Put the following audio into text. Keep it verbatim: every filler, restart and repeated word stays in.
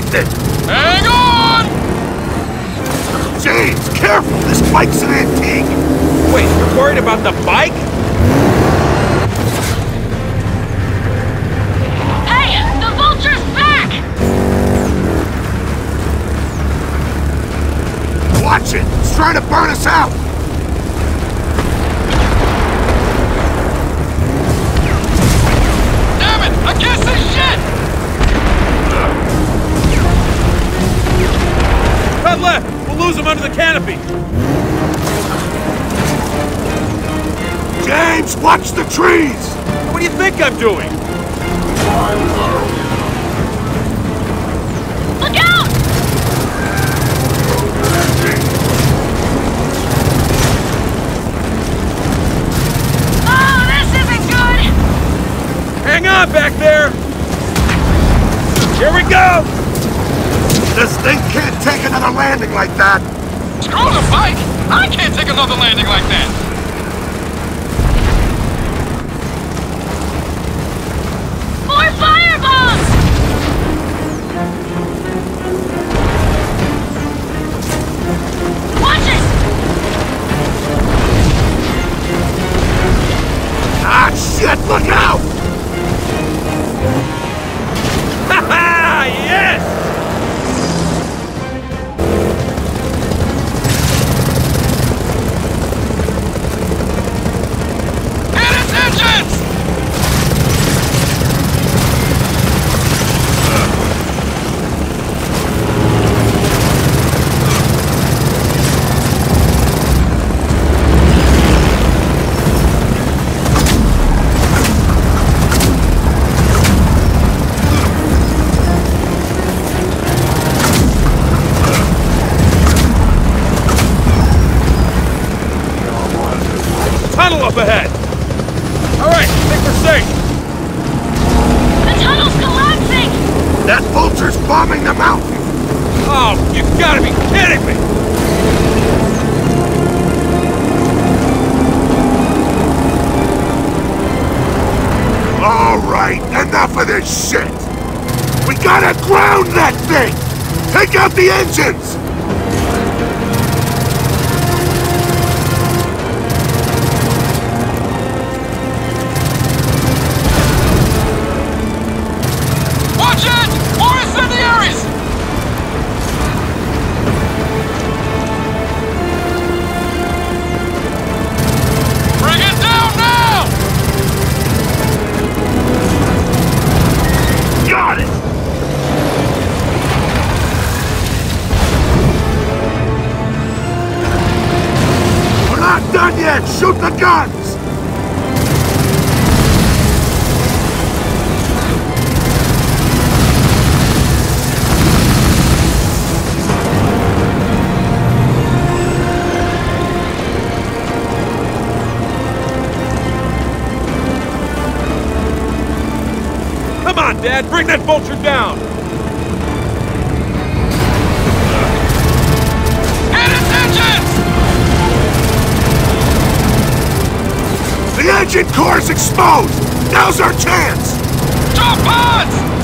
busted! Hang on! James, careful! This bike's an antique! Wait, you're worried about the bike? Hey, the Vulture's back! Watch it! It's trying to burn us out! Damn it! I can't see shit! Cut left! We'll lose him under the canopy! James, watch the trees! What do you think I'm doing? Look out! Oh, this isn't good! Hang on back there! Here we go! This thing can't take another landing like that! Screw the bike! I can't take another landing like that! More firebombs! Watch it! Ah, shit! Look out! Ha ha! Yes! Hit its engines! Tunnel up ahead! Alright, I think we're safe! The tunnel's collapsing! That vulture's bombing the mountain! Oh, you gotta be kidding me! All right, enough of this shit! We gotta ground that thing! Take out the engines! Watch it! More incendiaries! Bring it down now! Got it! We're not done yet! Shoot the guns! Come on, Dad, bring that vulture down! Hit its engines! The engine core's exposed! Now's our chance! Drop pods!